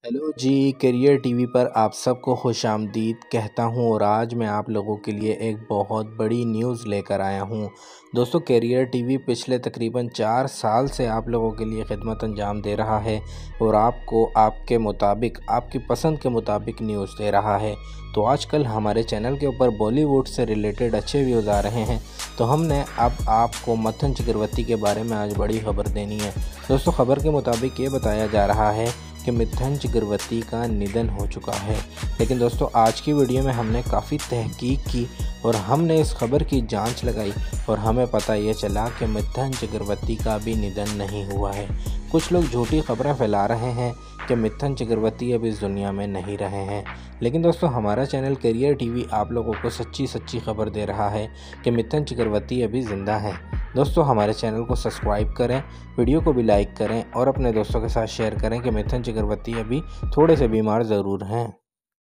Hello जी, career TV पर आप सबको खुशामदीद कहता हूँ और आज मैं आप लोगों के लिए एक बहुत बड़ी न्यूज़ लेकर आया हूँ। दोस्तों, करियर टीवी पिछले तकरीबन 4 साल से आप लोगों के लिए खिदमत अंजाम दे रहा है और आपको आपके मुताबिक, आपकी पसंद के मुताबिक न्यूज़ दे रहा है। तो आजकल हमारे चैनल के ऊपर बॉलीवुड से रिलेटेड अच्छे व्यूज़ आ रहे हैं, तो हमने अब आपको मंथन चक्रवर्ती के बारे में आज बड़ी खबर देनी है। दोस्तों, खबर के मुताबिक ये बताया जा रहा है कि मंथन चक्रवर्ती का निधन हो चुका है। लेकिन दोस्तों, आज की वीडियो में हमने काफ़ी तहकीक की और हमने इस खबर की जांच लगाई और हमें पता ये चला कि मंथन चक्रवर्ती का भी निधन नहीं हुआ है। कुछ लोग झूठी खबरें फैला रहे हैं कि मंथन चक्रवर्ती अब इस दुनिया में नहीं रहे हैं। लेकिन दोस्तों, हमारा चैनल करियर टीवी आप लोगों को सच्ची खबर दे रहा है कि मंथन चक्रवर्ती अभी ज़िंदा है। दोस्तों, हमारे चैनल को सब्सक्राइब करें, वीडियो को भी लाइक करें और अपने दोस्तों के साथ शेयर करें कि मंथन चक्रवर्ती अभी थोड़े से बीमार ज़रूर हैं।